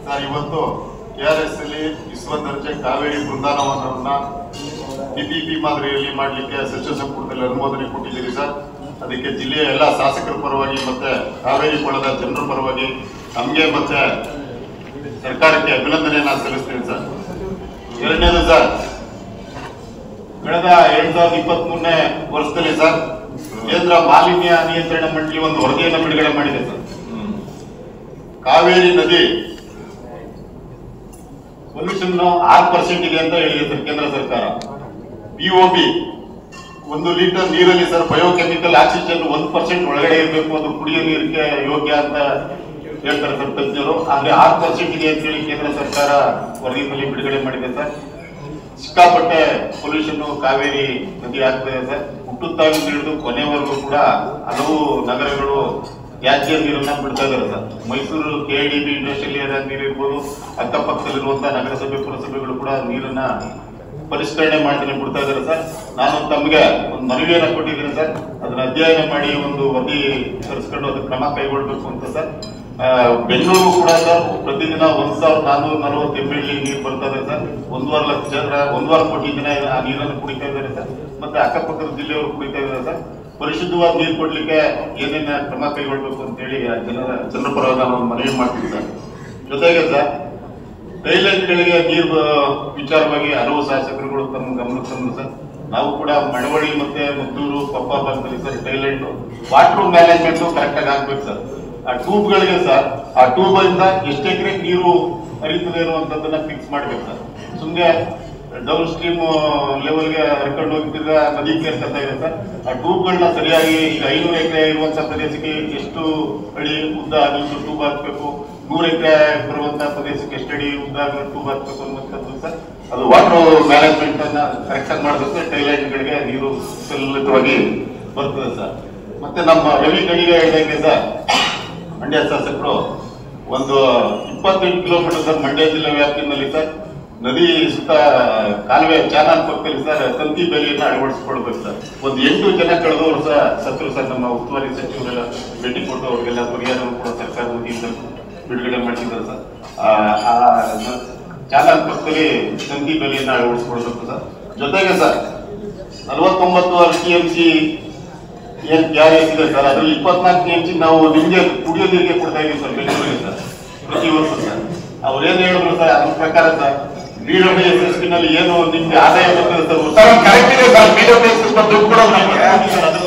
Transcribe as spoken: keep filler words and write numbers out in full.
Sir, ಇವತ್ತು KRS ಅಲ್ಲಿ ವಿಶ್ವ ದರ್ಜೆ ಕಾವೇರಿ ಬೃಂದಾವನವನ್ನ ಡಿಪಿಪಿ ಮಾದರಿಯಲ್ಲಿ ಮಾಡಲಿಕ್ಕೆ ಸಚಿವ ಸಂಪುಟದಲ್ಲಿ ಅನುಮೋದನೆ ಕೊಟ್ಟಿದ್ದೀರಿ ಸರ್. ಅದಕ್ಕೆ ಜಿಲ್ಲೆಯ ಎಲ್ಲ ಶಾಸಕರ ಪರವಾಗಿ ಮತ್ತೆ ಕಾವೇರಿ ಕೊಳದ ಜನರ ಪರವಾಗಿ ನಮಗೆ ಮತ್ತೆ ಸರ್ಕಾರಕ್ಕೆ ಅಭಿನಂದನೆಯನ್ನ ಸಲ್ಲಿಸ್ತೀನಿ ಸರ್. ಎರಡನೇದು ಸರ್, ಕಳೆದ ಎರಡ್ ಸಾವಿರದ ಇಪ್ಪತ್ತ್ ಮೂರನೇ ವರ್ಷದಲ್ಲಿ ಸರ್ ಕೇಂದ್ರ ಮಾಲಿನ್ಯ ನಿಯಂತ್ರಣ ಮಂಡಳಿ ಒಂದು ವರದಿಯನ್ನು ಬಿಡುಗಡೆ ಮಾಡಿದೆ ಸರ್. ಕಾವೇರಿ ನದಿ ಪೊಲ್ಯೂಷನ್ ಆರು ಪರ್ಸೆಂಟ್ ಇದೆ ಅಂತ ಹೇಳಿದೆ ಸರ್ ಕೇಂದ್ರ ಸರ್ಕಾರ. ಪಿಒಬಿ ಒಂದು ಲೀಟರ್ ನೀರಲ್ಲಿ ಸರ್ ಬಯೋಕೆಮಿಕಲ್ ಆಕ್ಸಿಜನ್ ಒಂದ್ ಪರ್ಸೆಂಟ್ ಒಳಗಡೆ ಇರಬೇಕು, ಅದು ಕುಡಿಯೋ ನೀರಿಗೆ ಯೋಗ್ಯ ಅಂತ ಹೇಳ್ತಾರೆ ಸರ್ ತಜ್ಞರು. ಆದ್ರೆ ಆರು ಪರ್ಸೆಂಟ್ ಇದೆ ಅಂತ ಹೇಳಿ ಕೇಂದ್ರ ಸರ್ಕಾರ ವರದಿಯಲ್ಲಿ ಬಿಡುಗಡೆ ಮಾಡಿದೆ ಸರ್. ಸಿಕ್ಕಾಪಟ್ಟೆ ಪೊಲ್ಯೂಷನ್ ಕಾವೇರಿ ನದಿ ಆಗ್ತದೆ ಸರ್. ಹುಟ್ಟುತ್ತಾಗಿಂದ ಹಿಡಿದು ಕೊನೆವರೆಗೂ ಕೂಡ ಹಲವು ನಗರಗಳು ತ್ಯಾಜ್ಯ ನೀರನ್ನ ಬಿಡ್ತಾ ಇದ್ದಾರೆ sir. Mysuru K D B industrial area ನೀರು ಇರ್ಬೋದು, ಅಕ್ಕಪಕ್ಕದಲ್ಲಿರುವಂತಹ ನಗರಸಭೆ ಪುರಸಭೆಗಳು ಕೂಡ ನೀರನ್ನ ಪರಿಷ್ಕರಣೆ ಮಾಡ್ತಾನೆ ಬಿಡ್ತಾ ಇದ್ದಾರೆ ಸರ್. ನಾನು ತಮಗೆ ಒಂದು ಮನವಿಯನ್ನ ಕೊಟ್ಟಿದ್ದೀನಿ ಸರ್, ಅದನ್ನ ಅಧ್ಯಯನ ಮಾಡಿ ಒಂದು ವರದಿ ತರಿಸ್ಕೊಂಡು ಅದಕ್ಕೆ ಕ್ರಮ ಕೈಗೊಳ್ಬೇಕು ಅಂತ ಸರ್. ಬೆಂಗಳೂರು ಕೂಡ ಸರ್ ಪ್ರತಿದಿನ ಒಂದ್ ಸಾವಿರದ ನಾನ್ನೂರ ನಲವತ್ತು ಎಂ ಎಲ್ ನೀರು ಬರ್ತಾ ಇದೆ ಸರ್. ಒಂದೂವರೆ ಲಕ್ಷ ಜನ ಒಂದೂವರೆ ಕೋಟಿ ಜನ ಆ ನೀರನ್ನು ಕುಡಿತಾ ಇದ್ದಾರೆ ಸರ್. ಮತ್ತೆ ಅಕ್ಕಪಕ್ಕದ ಜಿಲ್ಲೆಯವರು ಕುಡಿತಾ ಇದ್ದಾರೆ ಸರ್. ಪರಿಶುದ್ಧವಾದ ನೀರು ಕೊಡ್ಲಿಕ್ಕೆ ಏನೇನ ಕ್ರಮ ಕೈಗೊಳ್ಬೇಕು ಅಂತ ಹೇಳಿ ಜನರ ಜನರ ಪರವಾಗಿ ನಾನು ಮನವಿ ಮಾಡ್ತೀನಿ ಸರ್. ಜೊತೆಗೆ ಸರ್ ಟೈಲೆಂಟ್ಗಳಿಗೆ ನೀರು ವಿಚಾರವಾಗಿ ಹಲವು ಶಾಸಕರುಗಳು ತಮ್ಮ ಗಮನಕ್ಕೆ ತಂದ್ರು ಸರ್. ನಾವು ಕೂಡ ಮಳವಳ್ಳಿ ಮತ್ತೆ ಮುದ್ದೂರು ಪಪ್ಪ ಭಾಗದಲ್ಲಿ sir tail end water management correct ಆಗಿ ಆಗ್ಬೇಕು ಸರ್. ಆ ಟ್ಯೂಬ್ ಗಳಿಗೆ ಸರ್ ಆ ಟ್ಯೂಬ್ ಇಂದ ಎಷ್ಟು ಎಕರೆ ನೀರು ಹರಿತದೆ ಇರುವಂತದನ್ನ ಫಿಕ್ಸ್ ಮಾಡ್ಬೇಕು ಸರ್. ಸುಮ್ಮನೆ ಡೌನ್ ಸ್ಟ್ರೀಮ್ ಲೆವೆಲ್ಗೆ ಹರ್ಕೊಂಡು ಹೋಗ್ತಿದ್ದ ನದಿ ಸೇರ್ಕೊತಾ ಇದೆ ಸರ್. ಆ ಟ್ಯೂಬ್ಗಳನ್ನ ಸರಿಯಾಗಿ ಈಗ ಐನೂರು ಎಕರೆ ಇರುವಂತಹ ಪ್ರದೇಶಕ್ಕೆ ಎಷ್ಟು ಅಡಿ ಉದ್ದ ಆಗಲು ಟ್ಯೂಬ್ ಹಾಕ್ಬೇಕು, ನೂರು ಎಕರೆ ಬರುವಂತಹ ಪ್ರದೇಶಕ್ಕೆ ಎಷ್ಟು ಅಡಿ ಉದ್ದ ಆಗಲು ಟ್ಯೂಬ್ ಹಾಕ್ಬೇಕು ಅನ್ನುವಂಥದ್ದು ಸರ್. ಅದು ವಾಟರ್ ಮ್ಯಾನೇಜ್ಮೆಂಟ್ ಅನ್ನ ಕರೆಕ್ಟ್ ಆಗಿ ಮಾಡಬೇಕು. ಟೈಲೆಂಟ್ ಗಳಿಗೆ ನೀರು ಸುಲಲಿತವಾಗಿ ಬರ್ತದೆ ಸರ್. ಮತ್ತೆ ನಮ್ಮ ರವಿ ಕಣಿಗೆ ಹೇಳಿದಂಗೆ ಸರ್ ಮಂಡ್ಯ ಶಾಸಕರು ಒಂದು ಇಪ್ಪತ್ತೆಂಟು ಕಿಲೋಮೀಟರ್ ಸರ್ ಮಂಡ್ಯ ಜಿಲ್ಲೆ ವ್ಯಾಪ್ತಿನಲ್ಲಿ ಸರ್ ನದಿ ಸುತ್ತ ಕಾಲುವೆ ಚಾನಲ್ ಪಕ್ಕದಲ್ಲಿ ಸರ್ ತಂತಿ ಬೇಲಿಯನ್ನು ಅಳವಡಿಸಿಕೊಳ್ಬೇಕು ಸರ್. ಒಂದು ಎಂಟು ಜನ ಕಳೆದವರು ಸಹ ಸತ್ರು ಸರ್. ನಮ್ಮ ಉಸ್ತುವಾರಿ ಸಚಿವರೆಲ್ಲ ಭೇಟಿ ಕೊಟ್ಟು ಅವರಿಗೆಲ್ಲ ಪರಿಹಾರ ಕೂಡ ಸರ್ಕಾರದ ವತಿಯಿಂದ ಬಿಡುಗಡೆ ಮಾಡಿದ್ದಾರೆ ಸರ್. ಆ ಚಾನಲ್ ಪಕ್ಕದಲ್ಲಿ ತಂತಿ ಬೇಲಿಯನ್ನು ಅಳವಡಿಸಿಕೊಳ್ಬೇಕು ಸರ್. ಜೊತೆಗೆ ಸರ್ ನಲವತ್ತೊಂಬತ್ತು ಟಿ ಎಂ ಸಿ ಏನ್ ಕ್ಯಾರೇಜ್ ಇದೆ ಸರ್, ಅದ್ರಲ್ಲಿ ಇಪ್ಪತ್ನಾಲ್ಕು ಟಿ ಎಂ ಸಿ ನಾವು ನಿಮ್ಗೆ ಕುಡಿಯೋ ನೀರಿಗೆ ಕೊಡ್ತಾ ಇದೀವಿ ಸರ್ ಬೆಂಗಳೂರಿಗೆ ಸರ್ ಪ್ರತಿ ವರ್ಷ ಸರ್. ಅವ್ರೇನ್ ಹೇಳಿದ್ರು ಸರ್ ಅದ್ರ ಪ್ರಕಾರ sir B W S S ನಲ್ಲಿ ಏನು ನಿಮ್ಗೆ ಆದಾಯ ಬರ್ತದೆ ಸರ್, ಕರೆಕ್ಟ್ ಇದೆ sir. B W S S ದುಡ್ಡು ಕೊಡೋದು